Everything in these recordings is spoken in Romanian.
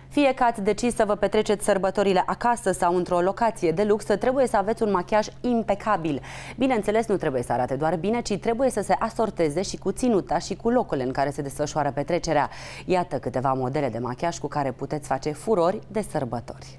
Fie că ați decis să vă petreceți sărbătorile acasă sau într-o locație de lux, trebuie să aveți un machiaj impecabil. Bineînțeles, nu trebuie să arate doar bine, ci trebuie să se asorteze și cu ținuta și cu locurile în care se desfășoară petrecerea. Iată câteva modele de machiaj cu care puteți face furori de sărbători.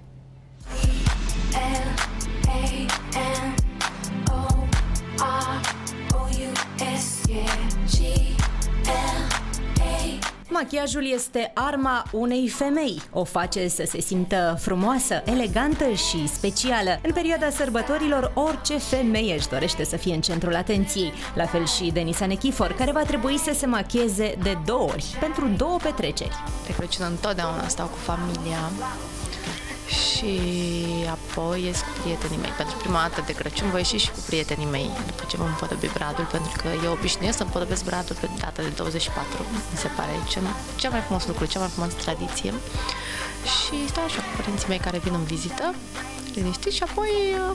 Machiajul este arma unei femei. O face să se simtă frumoasă, elegantă și specială. În perioada sărbătorilor, orice femeie își dorește să fie în centrul atenției. La fel și Denisa Nechifor, care va trebui să se machieze de 2 ori, pentru 2 petreceri. De Crăciun întotdeauna stau cu familia și apoi ies cu prietenii mei. Pentru prima dată de Crăciun voi ieși și cu prietenii mei după ce mă împodobi bradul, pentru că eu obișnuiesc să împodobesc bradul pe data de 24. Mi se pare cea mai frumos lucru, cea mai frumoasă tradiție. Și stau așa cu părinții mei care vin în vizită, liniștiți, și apoi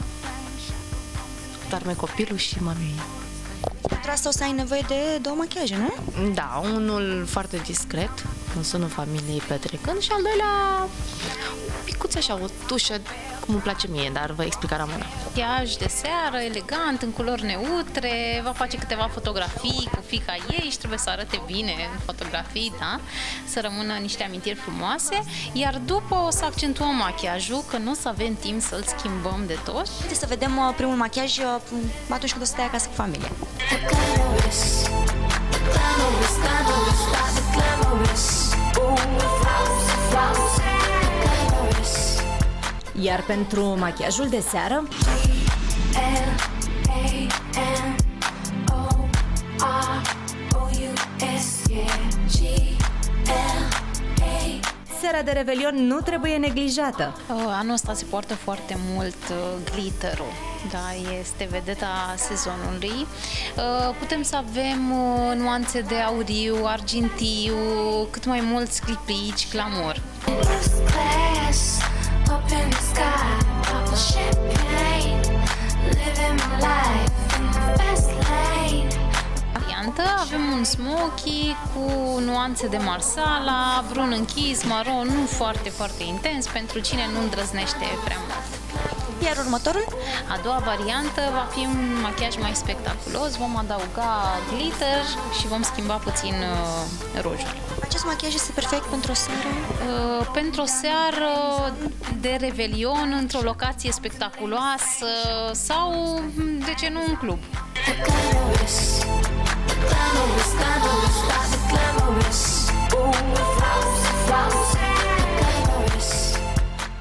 doarme copilul și mami. Pentru asta o să ai nevoie de 2 machiaje, nu? Da, unul foarte discret, în sunul familiei petrecând, și al doilea picuț așa, o tușă, cum îmi place mie, dar vă explica Ramona. Machiaj de seară, elegant, în culori neutre, va face câteva fotografii cu fiica ei și trebuie să arate bine în fotografii, da? Să rămână niște amintiri frumoase, iar după o să accentuăm machiajul, că nu o să avem timp să-l schimbăm de tot. Haideți să vedem primul machiaj atunci când o să stai acasă cu familia. Iar pentru machiajul de seară, seara de Revelion nu trebuie neglijată. Anul ăsta se poartă foarte mult glitterul, da, este vedeta sezonului. Putem să avem nuanțe de auriu, argintiu, cât mai mulți clipici, glamour. Up in the sky, pop a champagne, living my life in the fast lane. Variantă, avem un smoky cu nuanțe de marsala, brun închis, maron, nu foarte, foarte intens, pentru cine nu îndrăznește prea mult. Iar următorul? A doua variantă va fi un machiaj mai spectaculos, vom adăuga glitter și vom schimba puțin rujul. Acest machiaj este perfect pentru o seară? Pentru o seară de Revelion, într-o locație spectaculoasă sau, de ce nu, un club. Glamorous, glamorous, glamorous, glamorous.